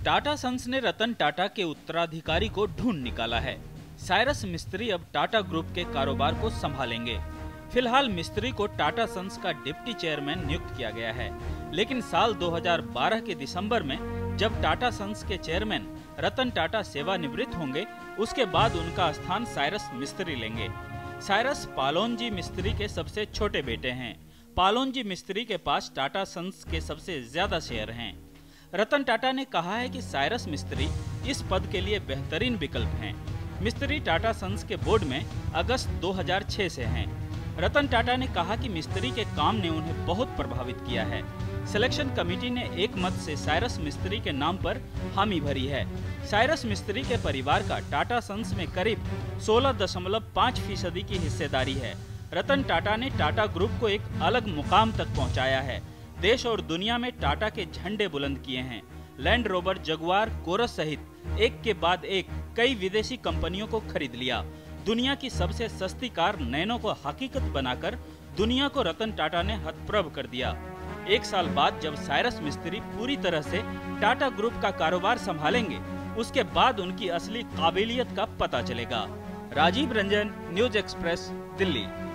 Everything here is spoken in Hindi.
टाटा सन्स ने रतन टाटा के उत्तराधिकारी को ढूंढ निकाला है। साइरस मिस्त्री अब टाटा ग्रुप के कारोबार को संभालेंगे। फिलहाल मिस्त्री को टाटा सन्स का डिप्टी चेयरमैन नियुक्त किया गया है, लेकिन साल 2012 के दिसंबर में जब टाटा सन्स के चेयरमैन रतन टाटा सेवानिवृत्त होंगे, उसके बाद उनका स्थान साइरस मिस्त्री लेंगे। साइरस पालोनजी मिस्त्री के सबसे छोटे बेटे हैं। पालोनजी मिस्त्री के पास टाटा सन्स के सबसे ज्यादा शेयर हैं। रतन टाटा ने कहा है कि साइरस मिस्त्री इस पद के लिए बेहतरीन विकल्प हैं। मिस्त्री टाटा सन्स के बोर्ड में अगस्त 2006 से हैं। रतन टाटा ने कहा कि मिस्त्री के काम ने उन्हें बहुत प्रभावित किया है। सिलेक्शन कमेटी ने एक मत से साइरस मिस्त्री के नाम पर हामी भरी है। साइरस मिस्त्री के परिवार का टाटा सन्स में करीब 16.5% की हिस्सेदारी है। रतन टाटा ने टाटा ग्रुप को एक अलग मुकाम तक पहुंचाया है। देश और दुनिया में टाटा के झंडे बुलंद किए हैं। लैंड रोवर, जगुआर, कोरस सहित एक के बाद एक कई विदेशी कंपनियों को खरीद लिया। दुनिया की सबसे सस्ती कार नैनो को हकीकत बनाकर दुनिया को रतन टाटा ने हतप्रभ कर दिया। एक साल बाद जब साइरस मिस्त्री पूरी तरह से टाटा ग्रुप का कारोबार संभालेंगे, उसके बाद उनकी असली काबिलियत का पता चलेगा। Rajeev Ranjan, news express, Delhi.